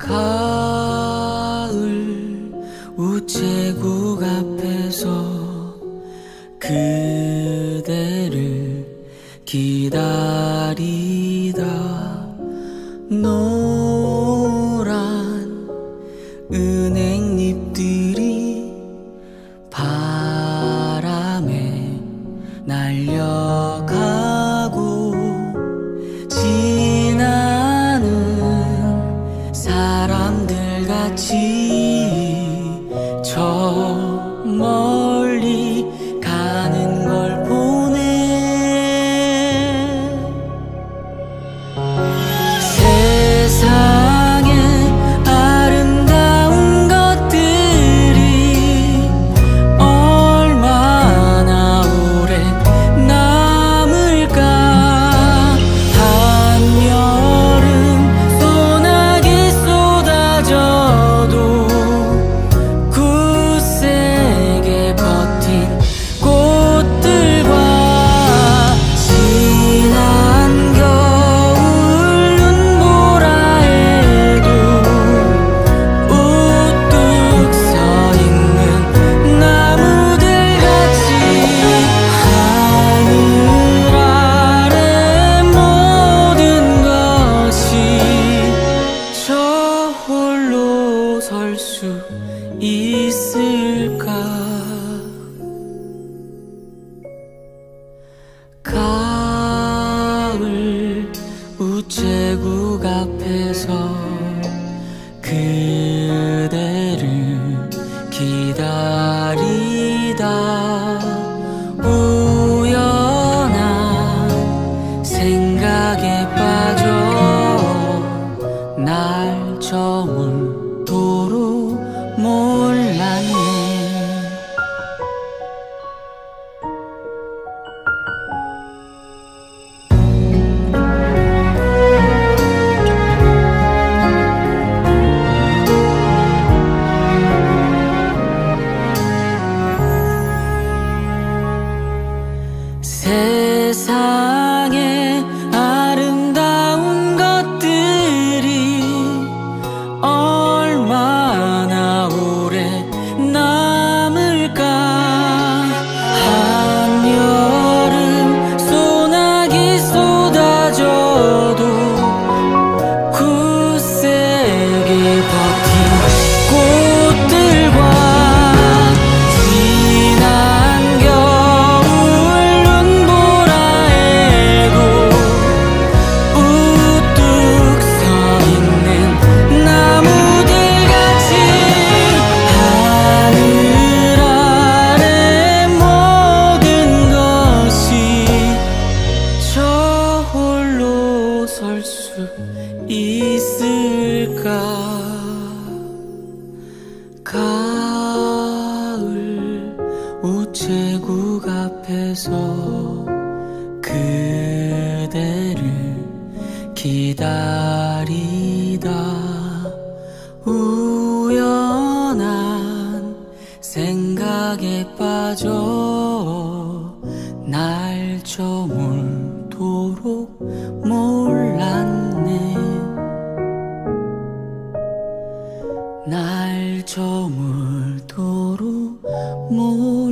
가을 우체국 앞에서 그대를 기다리다 노란 은행잎들이 바람에 날려가고 지나는 사람들 같이 저 멀리 가는 걸 보네. 세상에 아름다운 것들이 얼마나 오래 남을까. 한여름 소나기 쏟아져도 굳세게 버틴 꽃들과 지난 겨울 눈보라에도 우뚝 서 있는 나무들 같이 하늘 아래 모든 것이 저 홀로 설 수 있을까. 가을 우체국 앞에서 그대를 기다리다 우연한 생각에 빠져 날 저물도록 몰랐네. 세상에 아름다운 것들이 얼마나 오래 남을까. 한여름 소나기 쏟아져도 굳세게 버틴 꽃들과 지난 겨울 눈보라에도 우뚝 서 있는 나무들 같이 하늘 아래 모든 것이 저 홀로 설 수 있을까. 가을 우체국 앞에서 그대를 기다리다 우연한 생각에 빠져 날 저물도록 몰랐네. 날 저물도록 몰랐네.